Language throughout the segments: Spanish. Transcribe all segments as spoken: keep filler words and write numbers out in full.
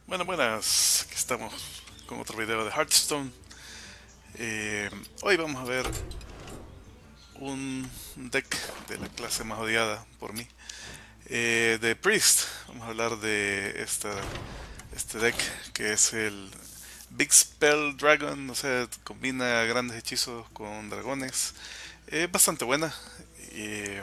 Bueno, buenas, aquí estamos con otro video de Hearthstone. Eh, hoy vamos a ver un deck de la clase más odiada por mí, eh, de Priest. Vamos a hablar de esta, este deck que es el Big Spell Dragon, o sea, combina grandes hechizos con dragones. Es bastante buena. Eh,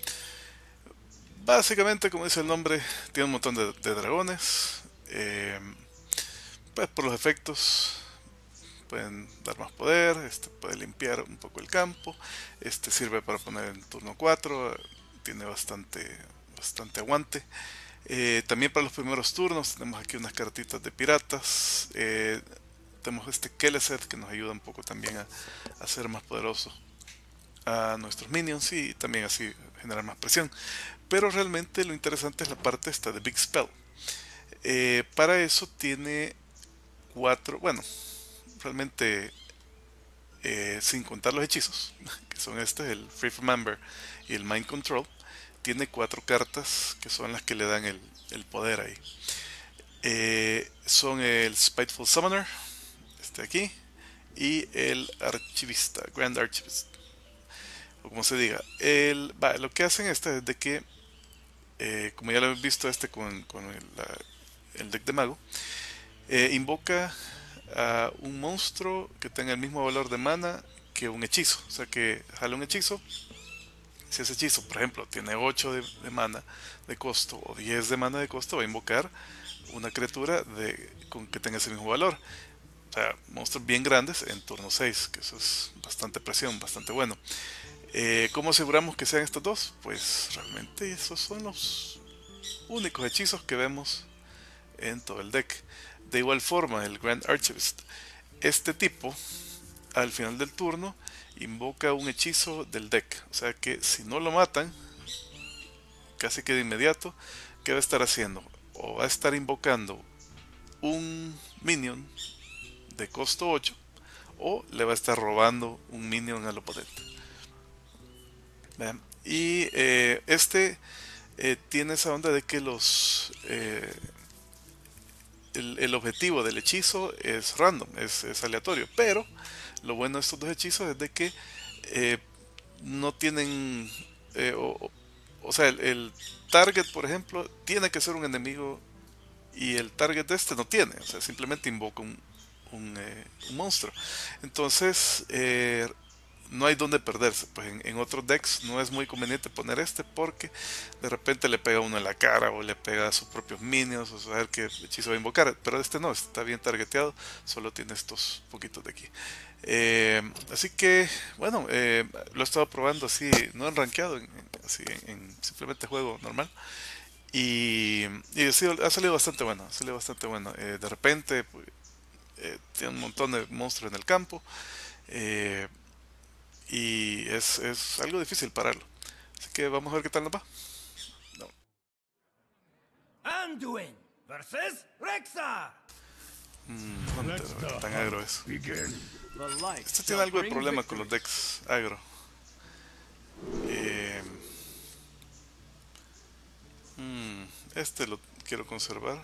Básicamente, como dice el nombre, tiene un montón de, de dragones. Eh, pues por los efectos pueden dar más poder, este puede limpiar un poco el campo, este sirve para poner en turno cuatro, tiene bastante, bastante aguante. Eh, también para los primeros turnos tenemos aquí unas cartitas de piratas, eh, tenemos este Keleseth que nos ayuda un poco también a, a hacer más poderoso a nuestros minions y también así generar más presión. Pero realmente lo interesante es la parte esta de Big Spell. Eh, para eso tiene cuatro, bueno, realmente eh, sin contar los hechizos, que son este, el Free from Amber y el Mind Control, tiene cuatro cartas que son las que le dan el, el poder ahí. Eh, son el Spiteful Summoner, este aquí, y el Archivista, Grand Archivist, o como se diga. El, va, lo que hacen este es de que, eh, como ya lo hemos visto este con, con el, la, el deck de mago, eh, invoca a un monstruo que tenga el mismo valor de mana que un hechizo. O sea que jale un hechizo. Si ese hechizo, por ejemplo, tiene ocho de, de mana de costo o diez de mana de costo, va a invocar una criatura de, con que tenga ese mismo valor. O sea, monstruos bien grandes en turno seis, que eso es bastante presión, bastante bueno. Eh, ¿Cómo aseguramos que sean estos dos? Pues realmente esos son los únicos hechizos que vemos en todo el deck. De igual forma, el Grand Archivist. Este tipo, al final del turno, invoca un hechizo del deck. O sea que si no lo matan, casi que de inmediato, ¿qué va a estar haciendo? O va a estar invocando un minion de costo ocho, o le va a estar robando un minion al oponente. ¿Vean? Y eh, este eh, tiene esa onda de que los eh, el, el, objetivo del hechizo es random, es, es, aleatorio, pero lo bueno de estos dos hechizos es de que eh, no tienen eh, o, o, sea el, el target, por ejemplo, tiene que ser un enemigo y el target de este no tiene, o sea, simplemente invoca un, un, eh, un monstruo. Entonces, eh, no hay donde perderse. Pues en, en, otros decks no es muy conveniente poner este porque de repente le pega uno en la cara o le pega a sus propios minions o saber qué hechizo va a invocar. Pero este no, está bien targeteado, solo tiene estos poquitos de aquí. Eh, así que, bueno, eh, lo he estado probando así, no en rankeado, en, así en, en simplemente juego normal. Y, y ha, sido, ha salido bastante bueno, ha salido bastante bueno. Eh, de repente pues, eh, tiene un montón de monstruos en el campo. Eh, y es, es algo difícil pararlo. Así que vamos a ver qué tal nos va. No. Anduin versus Rexxar. Mm, Hunter, a ver qué tan agro es. Este tiene algo de problema con los decks agro. Eh, mm, este lo quiero conservar.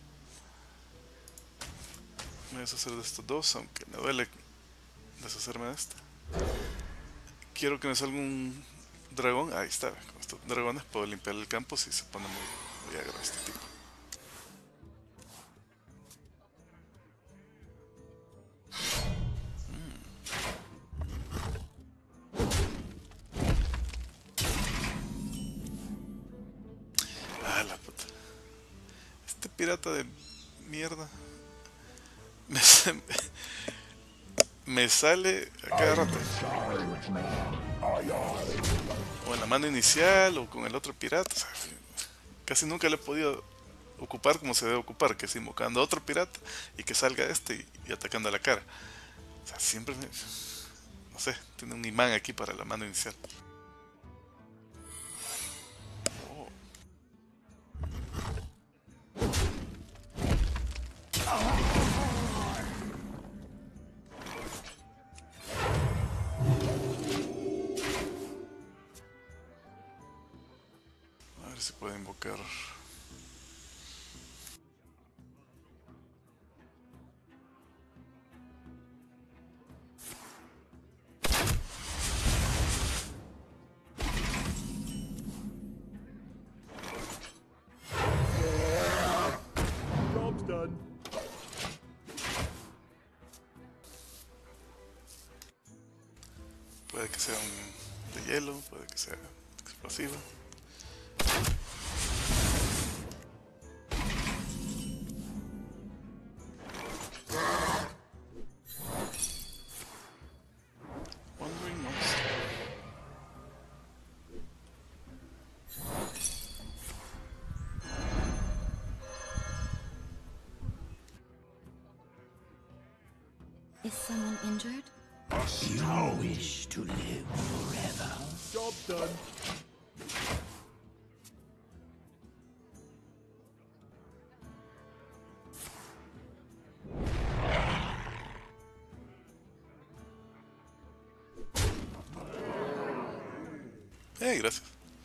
Me voy a deshacer de estos dos, aunque me duele deshacerme de este. Quiero que me salga un dragón. Ahí está, con estos dragones puedo limpiar el campo si se pone muy, muy agro este tipo. Ah, la puta. Este pirata de mierda. Me, me sale a cada rato. O en la mano inicial o con el otro pirata. O sea, casi nunca le he podido ocupar como se debe ocupar, que es invocando a otro pirata y que salga este y, y atacando a la cara. O sea, siempre me, no sé, tiene un imán aquí para la mano inicial. Oh. A ver si puedo invocar. sea un de hielo, puede que sea explosiva. Wandering Monster. Is someone injured? You wish to live forever. Job done. Eh, gracias.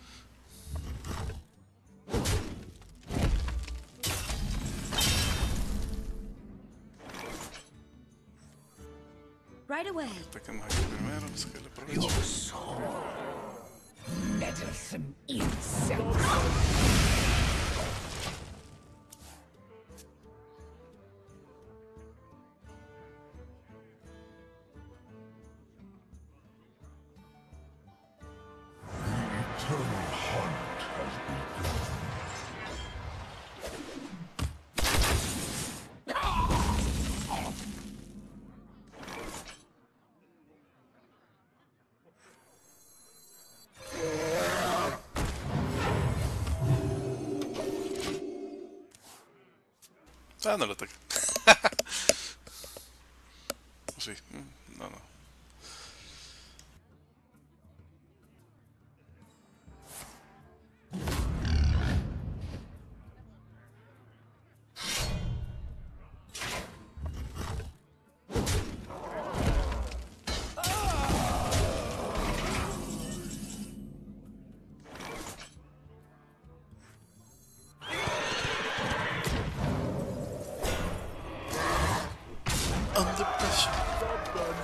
Right away. Ataquemos aquí primero, así que le aprovecho. Your soul. Meddlesome insect. Eternal hunt has begun. Ah, no lo ataque. Sí, no, no. Under pressure. Job done.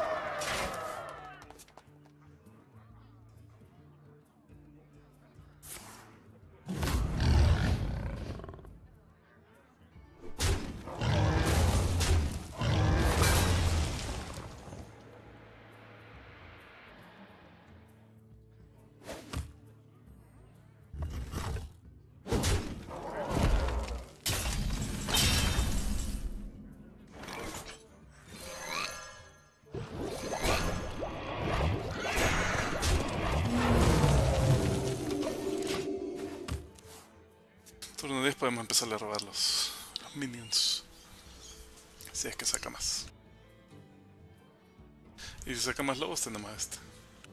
Turno diez podemos empezar a robar los, los minions. Si es que saca más. Y si saca más lobos tenemos a este.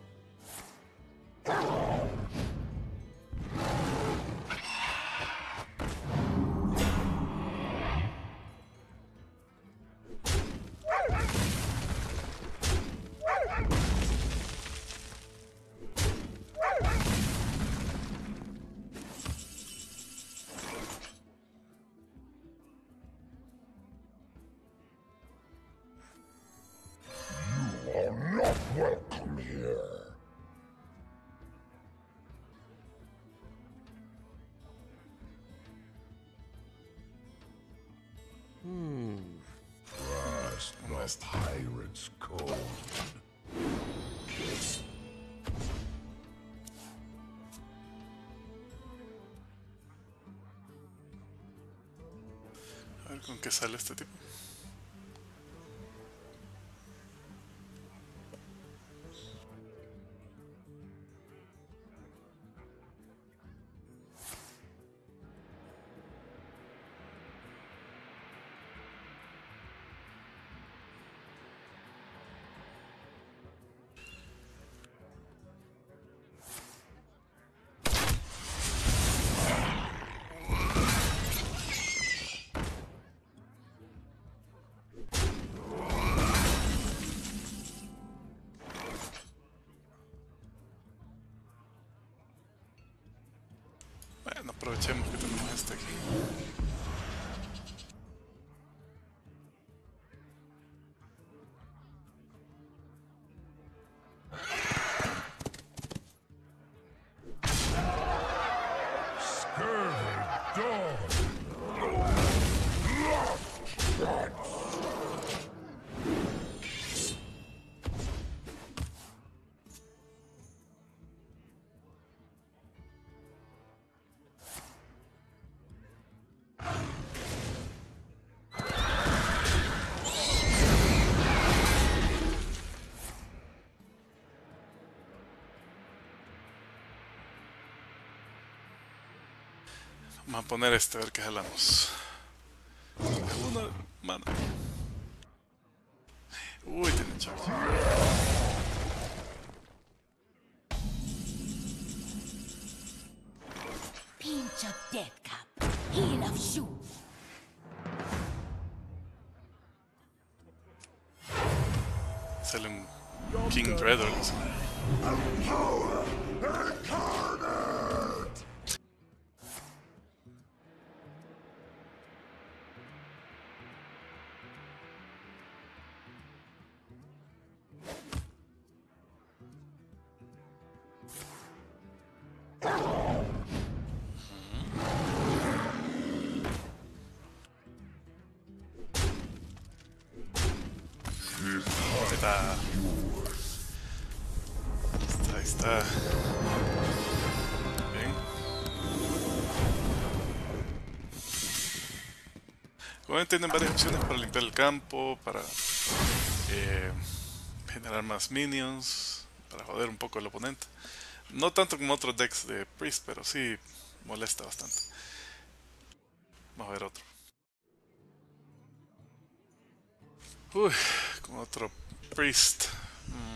You are not welcome here. Trust the pirate's code. A ver con qué sale este tipo. Bueno, aprovechemos que tenemos este aquí. Scurvy dog. Vamos a poner este, a ver qué jalamos. Una mano. Uy, tiene charge. Pinch of death cup. Heel of shoe. Sale un King Dread o algo así. Ahí está. Ahí está. Bien. Como ven, tienen varias opciones para limpiar el campo, para eh, generar más minions, para joder un poco al oponente. No tanto como otros decks de Priest, pero sí molesta bastante. Vamos a ver otro. Uy, con otro Priest. Mm.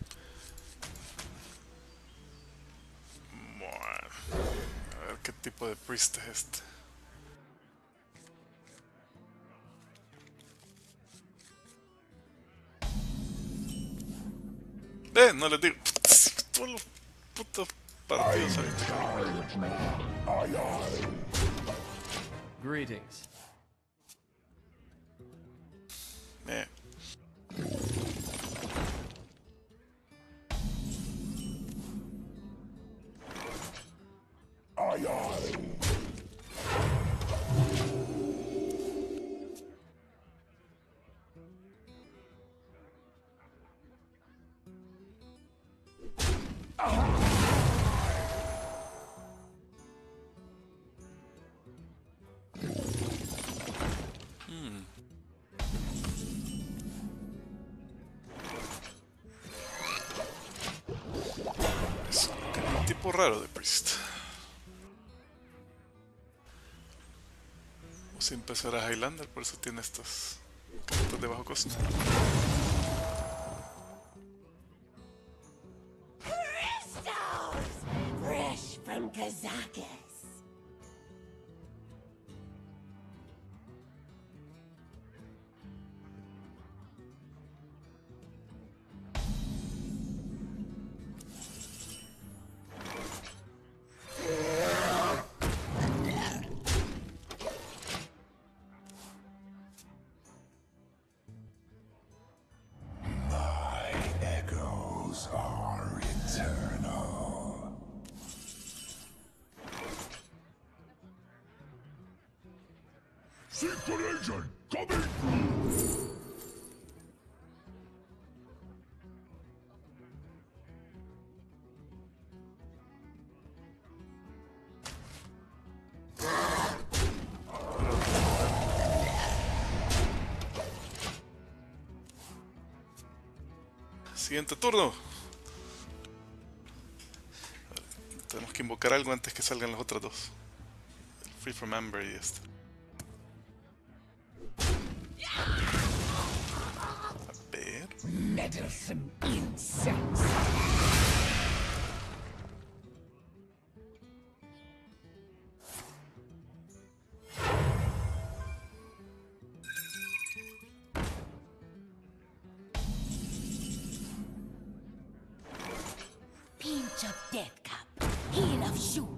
Bueno, a ver qué tipo de Priest es este. Eh, no les digo. Todos los putos partidos ahorita. Greetings. Eh. Es un tipo raro de Priest. O siempre será Highlander, por eso tiene estas cartas de bajo costo. Crystals! Fresh from Kazakis. Echoes are eternal. Secret agent coming through. Siguiente turno. Tenemos que invocar algo antes que salgan las otras dos. El Free from Amber y este. A ver. Meddlesome insects. Pinch of death cup. Heel of shoe.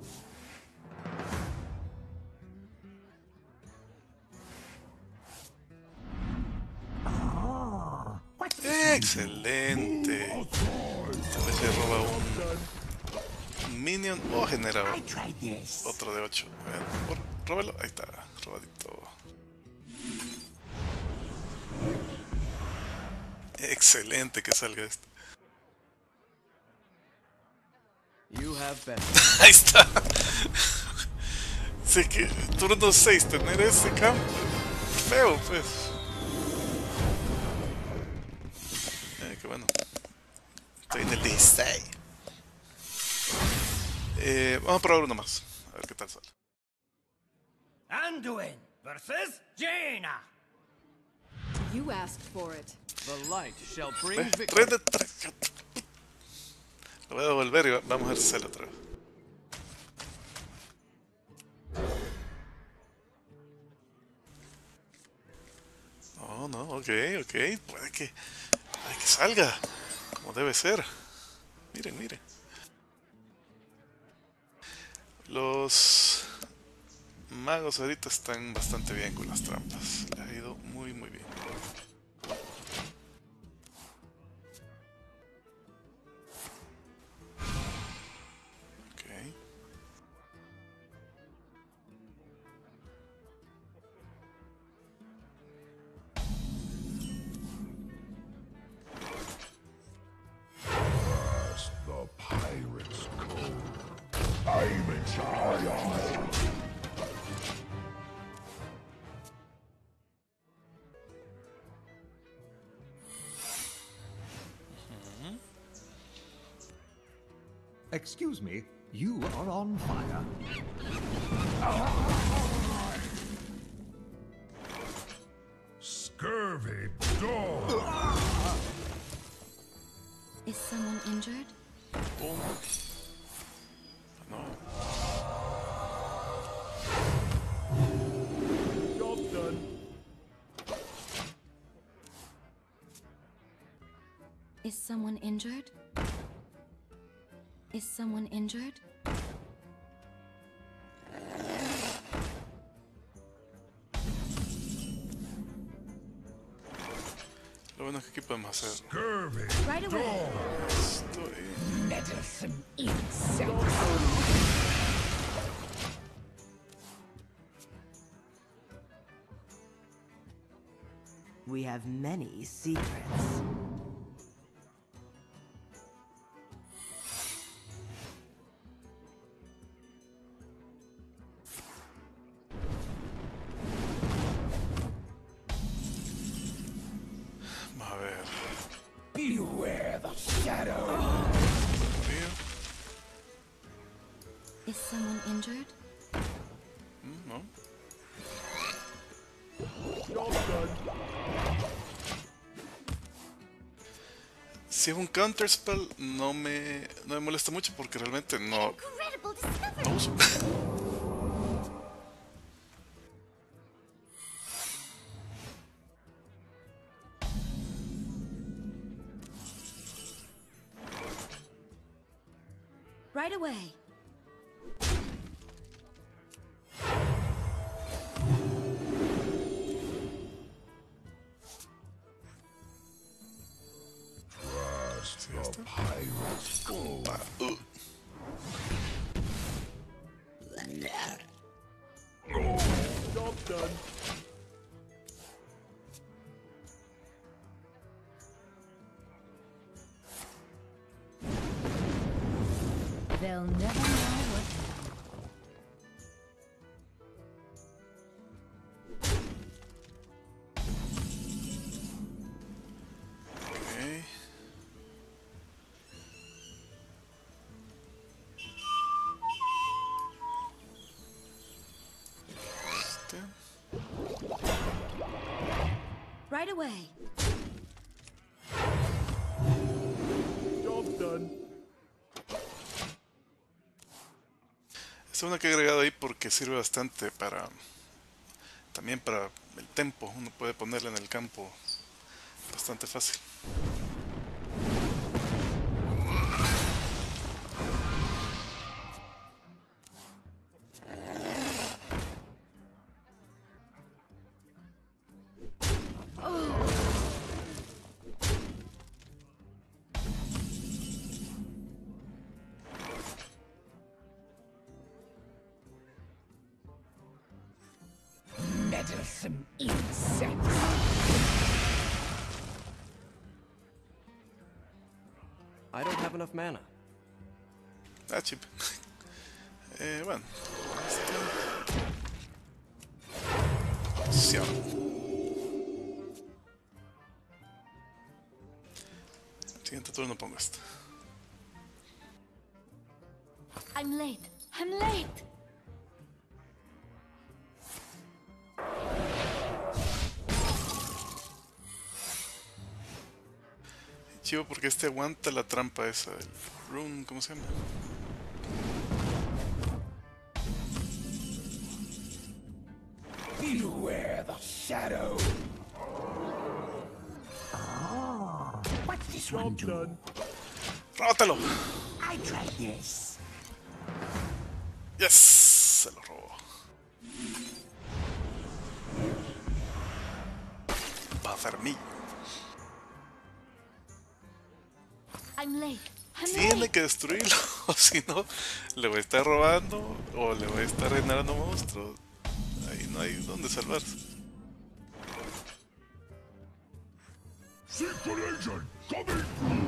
Excelente. Tal vez se roba un minion o genera I tried this. otro de ocho. A ver, por- róbalo. Ahí está, robadito. Excelente que salga esto. You have been. Ahí está. Sí que turno seis tener ese campo. Feo, pues. Eh, qué bueno. Estoy en el dieciséis. Eh, vamos a probar uno más. A ver qué tal sale. Anduin versus Jaina. You asked for it. The light shall bring Ve, victory. red de tra- Lo voy a devolver y va- vamos a ver si sale otra vez. No, no, ok, ok. Puede que, puede que salga como debe ser. Miren, miren. Los magos ahorita están bastante bien con las trampas. Les ha ido muy, muy bien. Ok. Past the pirate's code. I'm in charge. Excuse me, you are on fire. Scurvy dog. Is someone injured? Boom. No. Job done. Is someone injured? Is someone injured? Lo bueno es que aquí podemos hacer Scurvy Right away. dog. esto y... Meddlesome insect. We have many secrets. Vamos a ver. Beware the shadow. Frío. Is someone injured? Mm, no. Job done. Si es un counter spell, no me, no me molesta mucho porque realmente no, Incredible discovery! no uso. Right away. Past the pirate's code. Ah, uh. Job done. They'll never know what hit 'em. Ok. Este. Right away. Job done. Es una que he agregado ahí porque sirve bastante para... También para el tempo. Uno puede ponerla en el campo bastante fácil. Meddlesome insect. I don't have enough mana. Ah, chip. eh, bueno. Este... Xiao. Siguiente turno pongo esto. I'm late. I'm late. chivo porque este aguanta la trampa esa del rune, ¿cómo se llama? Beware the shadow. Oh, what's this one Job do? done. ¡Róbatelo! I tried this. ¡Yes! Se lo robó. Pafermillo. I'm late. I'm Tiene late. que destruirlo, o si no, le voy a estar robando o le voy a estar generando monstruos. Ahí no hay donde salvarse. Secret agent coming!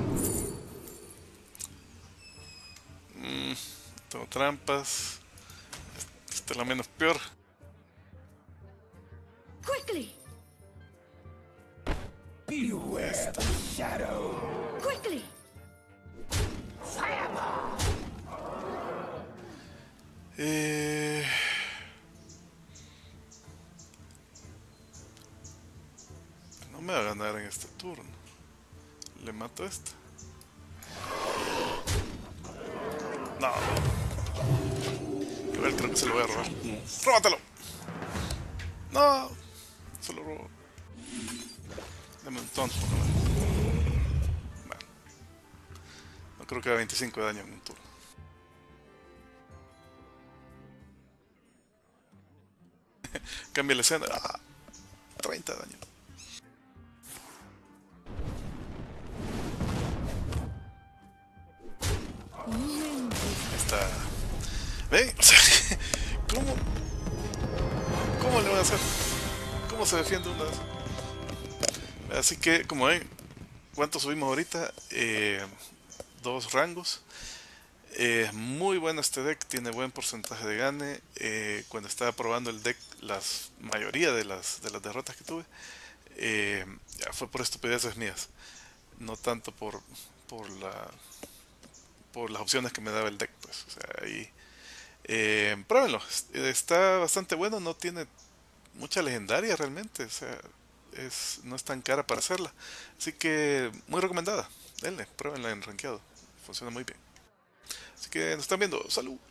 Mm, tengo trampas. Esta es la menos peor. Quickly! Beware the shadow. Quickly! Fireball. Eh... No me va a ganar en este turno. Le mato a este. No. Igual creo que se lo voy a robar. Yes. ¡Róbatelo! No. Se lo robo. Dame un tonto. Bueno. No creo que haga veinticinco de daño en un turno. Cambia la escena. Ah, treinta de daño. Ahí está. ¿Ven? O sea, ¿cómo? ¿Cómo le voy a hacer? ¿Cómo se defiende una vez? Así que, como ven, ¿cuánto subimos ahorita? Eh, dos rangos. Es eh, muy bueno este deck, tiene buen porcentaje de gane. Eh, cuando estaba probando el deck, la mayoría de las, de las derrotas que tuve eh, ya fue por estupideces mías, no tanto por, por, la, por las opciones que me daba el deck. Pues, o sea, ahí, eh, pruébenlo, está bastante bueno, no tiene mucha legendaria realmente, o sea, es, no es tan cara para hacerla, así que muy recomendada. Denle, pruébenla en rankeado, funciona muy bien. Así que nos están viendo. ¡Salud!